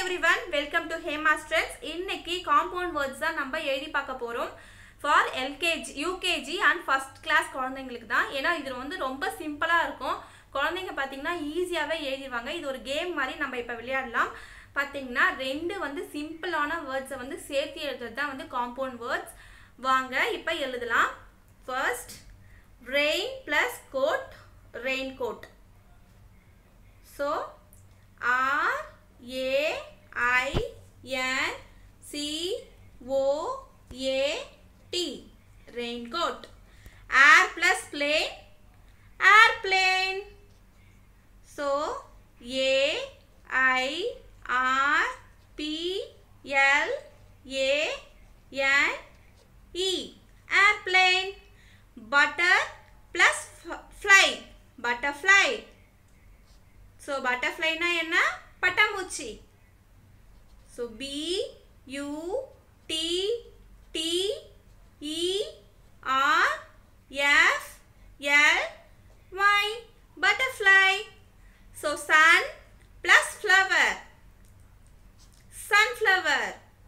everyone, welcome to Hema Strengths. இன்னைக்கு compound words தான் நம்ம எழுதி பார்க்க போறோம் for LKG, UKG and first class குழந்தைகளுக்கு தான். ஏனா இது வந்து ரொம்ப சிம்பிளா இருக்கும். குழந்தைங்க பாத்தீங்கன்னா ஈஸியாவே எழுதிடுவாங்க. இது ஒரு கேம் மாதிரி நம்ம இப்ப விளையாடலாம். பாத்தீங்கன்னா ரெண்டு வந்து சிம்பிளான words வந்து சேர்த்து எழுதுறது தான் வந்து compound words. வாங்க இப்ப எழுதலாம். First, rain plus coat, raincoat. So R A I N C O A T, raincoat. Air plus plane, airplane. So A I R P L A N E, airplane. Butter plus fly, butterfly. So butterfly na enna? Patamuchi. So B U T T E R F L Y, butterfly. So sun plus flower, sunflower.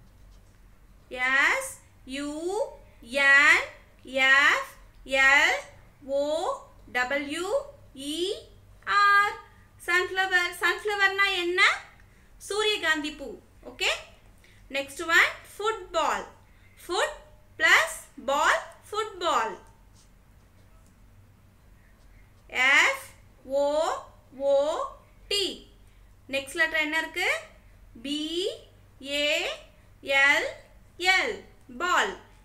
S U N F L O W E R, sunflower. Sunflower na enna? Suryagandhi poo. Okay. Next one, football. Foot plus ball, football. F O O T. Next letter enna irukku? B A L L, ball.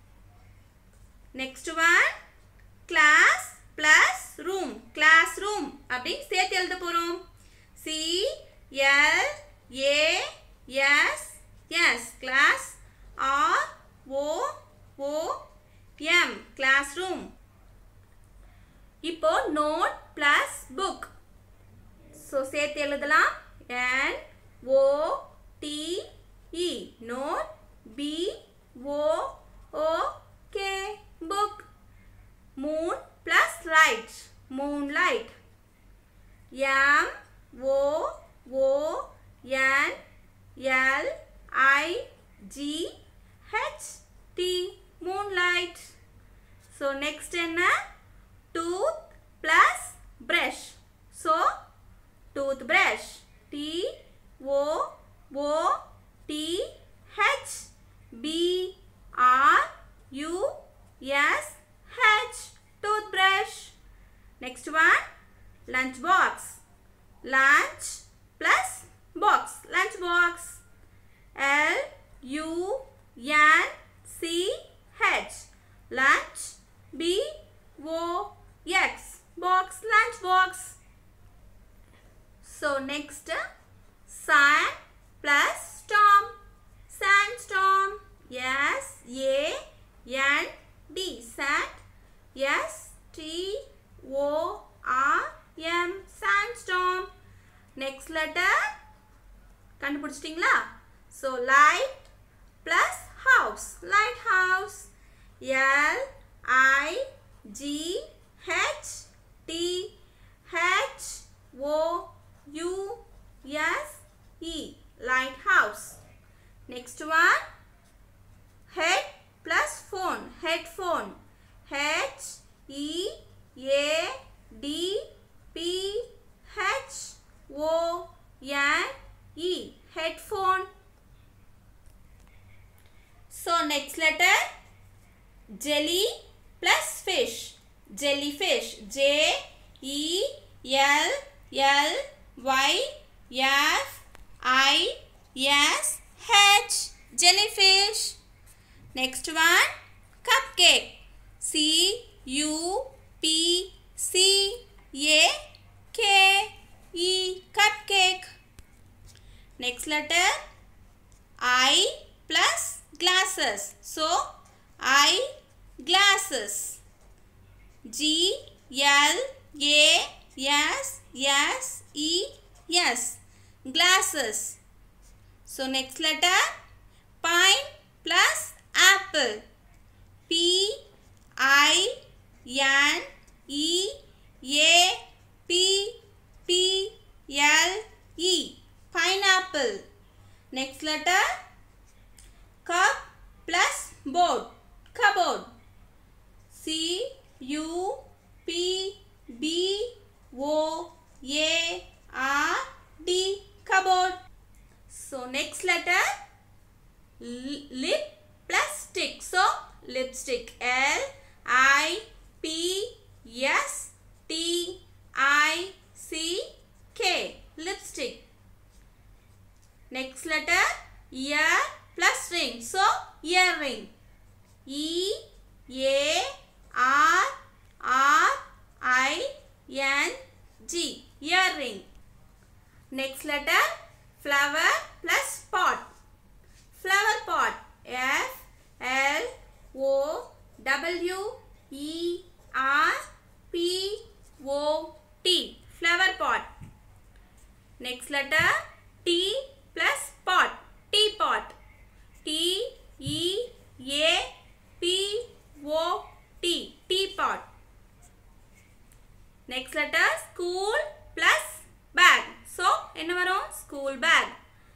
Next one, class plus room, classroom. அப்படி சேர்த்து எழுத போறோம். C L A S S, class. R O O M, classroom. இப்போ note plus book. So சேர்த்து எழுதலாம். N O T E, note. B O O K, book. Moon plus light, moonlight. M O O N L I G H T, moonlight. So next enna? Tooth plus brush. So toothbrush. T O O T H B R U S H, toothbrush. Next one, lunch box. Lunch plus box, lunch box. L U N C H, lunch. B O X, box, lunch box. So next, sun plus storm, sandstorm. S A N D, sand. S T O R M, sandstorm. Next letter கண்டுபிடிச்சிட்டீங்களா? So light plus house, lighthouse. L I G H T H O U S E, lighthouse. Next one, head plus phone, headphone. H E A D P H O N E, headphone. So next letter, jelly plus fish, jellyfish. J E L L Y F I S H, jellyfish. Next one, cupcake. C U P C A K E, cupcake. Next letter, I plus glasses. So I glasses. G L A S S E S, glasses. So next letter, pine plus apple. P I N E A P P L E, pineapple. Next letter cup plus board. Cupboard. C-U-P-B-O-A-R-D. Cupboard. So next letter lip plus stick. So lipstick. L-I-P-S-T-I-C-K. Lipstick. Next letter ear plus ring. So earring. E-A-R-R-I-N-G. Earring. Next letter flower plus pot. Flower pot. F-L-O-W-E-R-P-O-T. Flower pot. Next letter T plus pot. Teapot. T-E-A-P-O-T. Teapot. Next letter school plus bag. So என்ன வரும்? School bag.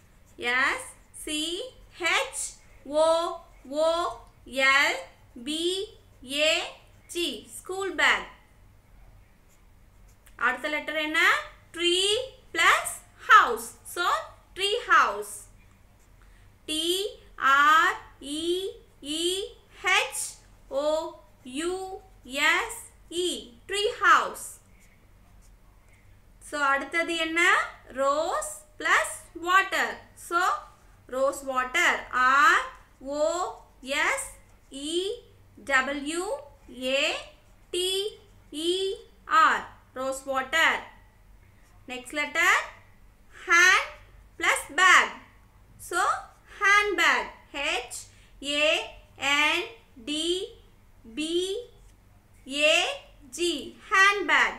S-C-H-O-O-L-B-A-G. School bag. அடுத்த letter என்ன? Tree plus house. So tree house. T-R-E-E-H-O-U-S-E. Tree house. So அடுத்தது என்ன? Rose plus water. So rose water. R-O-S-E-W-A-T-E-R. Rose water. Next letter hand plus bag. So handbag. H-A-N-D-B-A-G. handbag.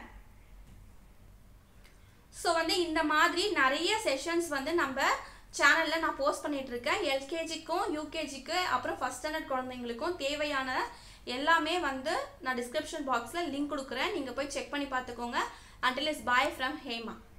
So வந்து இந்த மாதிரி நிறைய sessions வந்து நம்ம சேனலில் நான் போஸ்ட் பண்ணிட்டு இருக்கேன். எல்கேஜிக்கும் யூகேஜிக்கு அப்புறம் ஃபஸ்ட் ஸ்டாண்டர்ட் குழந்தைங்களுக்கும் தேவையான எல்லாமே வந்து நான் டிஸ்கிரிப்ஷன் பாக்ஸில் லிங்க் கொடுக்குறேன். நீங்கள் போய் செக் பண்ணி பார்த்துக்கோங்க. Until it's bye from Hema.